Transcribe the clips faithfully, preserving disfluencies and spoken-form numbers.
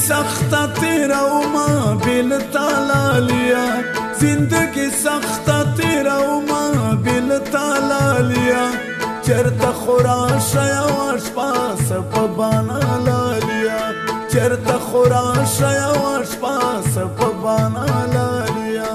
سخت تیرا وما بل تالالیا زندگی سخت تیرا وما بل تالالیا چرته خوراشا یواش پاس په بانا لالیا چرته خوراشا یواش پاس په بانا لالیا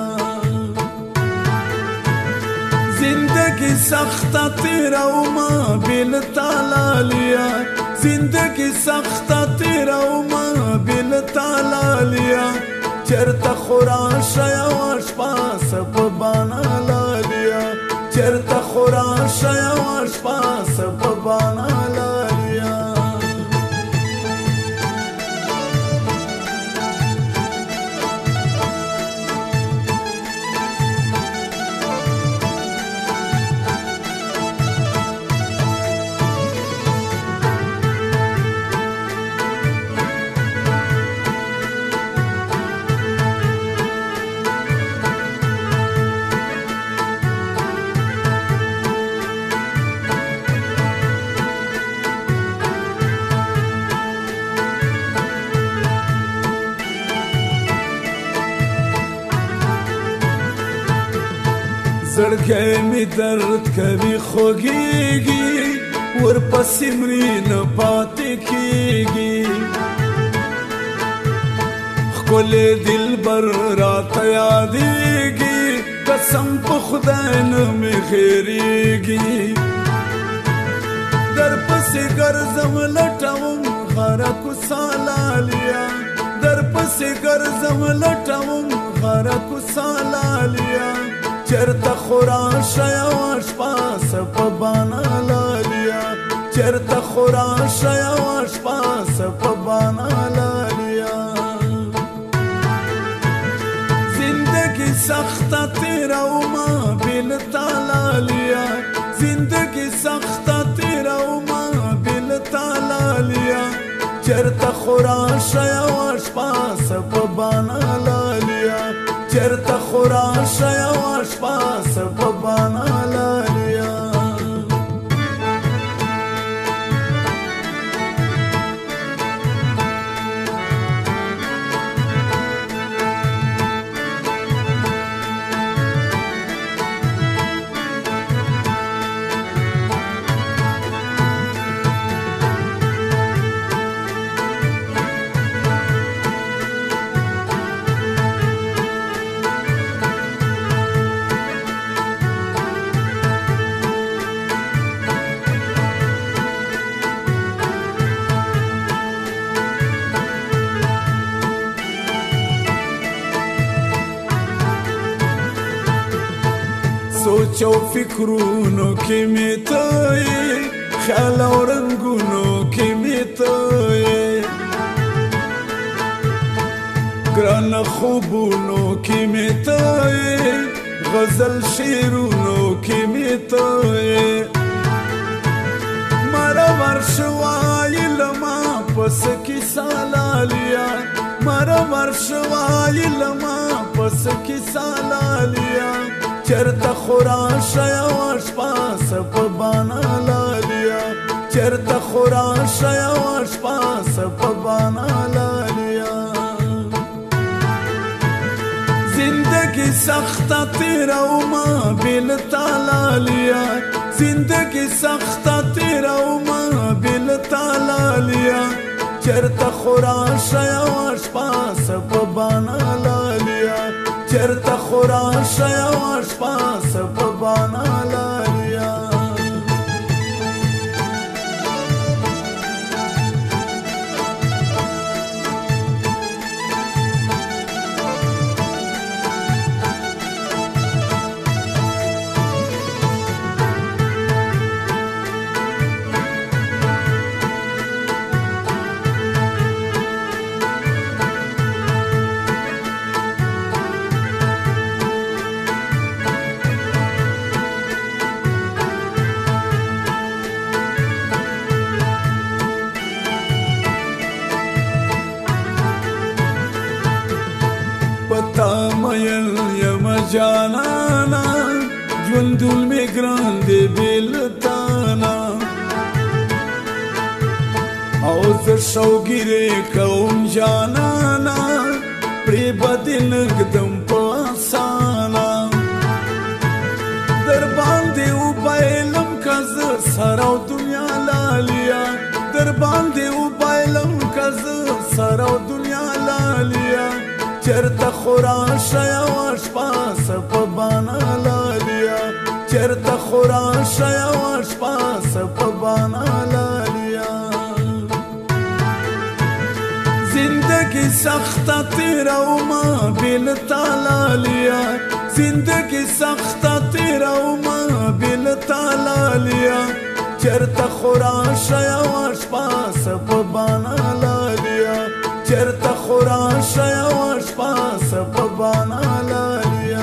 زندگی سخت تیرا وما بل تالالیا زندگی سخت تیرا وما بل تالالیا چرته خوراشا یواش پاس په بانا لالیا چرته خوراشا یواش پاس په بانا لالیا زړګی می درد کوي خوږیږي ورپسې مري نه پاتې کیږي ښکلی دلبر راته یادیږي قسم په خدای نه مې هېرېږي درپسې ګرځم لټوم غره کوڅه لالیا درپسې ګرځم لټوم غره کوڅه لالیا چرته خوراشا یواش پاس په بانا لالیا چرته خوراشا یواش پاس په بانا لالیا زندگی سخت تیرا وما بل تالالیا زندگی سخت تیرا وما بل تالالیا چرته خوراشا یواش پاس په بانا لالیا چرته خوراشا یواش پاس په بانا لالیا سوچو فکرونو کې می ته خیال او رنگونو کې می ته ګران خوبونو کې می ته غزل شعرونو کې می ته مارا ورشوای لما پس کی سالالیا مارا ورشوای لما پس کی سالالیا چرته خوراشا یواش پاس په بانا لالیا چرته خوراشا یواش پاس په بانا لالیا زندگی سخت تیرا وما بل تالالیا زندگی سخت تیرا وما بل تالالیا چرته خوراشا یواش پاس په بانا لالیا چرته خوراشا یواش پاس په بانا لالیا تامل یم جانانا ژوندون می ګران دی بېلتانا او زه شوګیرې کوم جانانا پرې بدې نږدم په اسانه در باندې وبایلم که زه سر او دنیا لالیا در باندې وبایلم که زه سر او دنیا لالیا چرته خو راشه یوه شپه څه په بانه لالیا چرته خو راشه یوه شپه څه په بانه لالیا زندگی سخته تیرومه بېل تا لالیا زندگی سخته تیرومه بېل تا لالیا چرته خو راشه یوه شپه څه په بانه لالیا چرته خو راشه یوه شپه څه په بانه لالیا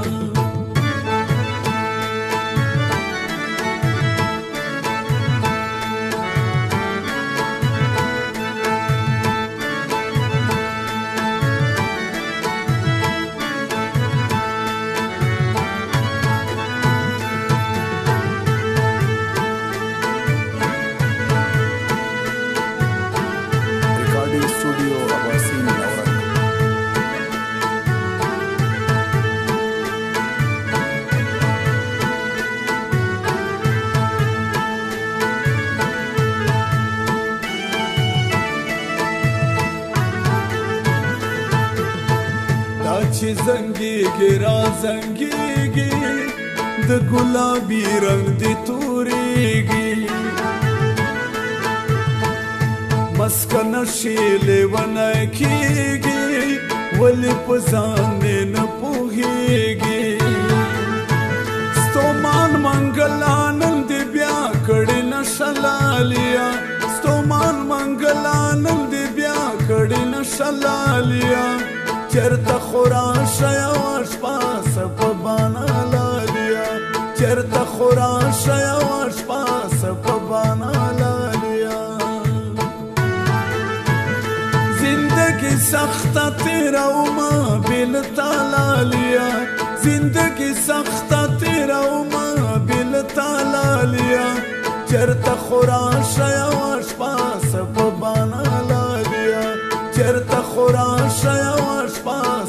چې زنګېږي را زنګېږي د ګلابي رنګ دې تورېږي مسکه نشي لیونی کېږي ولې په ځان دې نه پوهېږي ستومان منګلا نن دې بیا کړې نشه لالیا ستومان منګلا نن دې بیا کړې نشه لالیا چرته خو راشه یوه شپه څه په بانه لالیا چرته خو راشه یوه شپه څه په بانه لالیا زندگی سخته تیرومه بېل تا لالیا زندگی سخته تیرومه بېل تا لالیا چرته خو راشه یوه شپه څه په بانه لالیا چرته خو راشه یوه شپه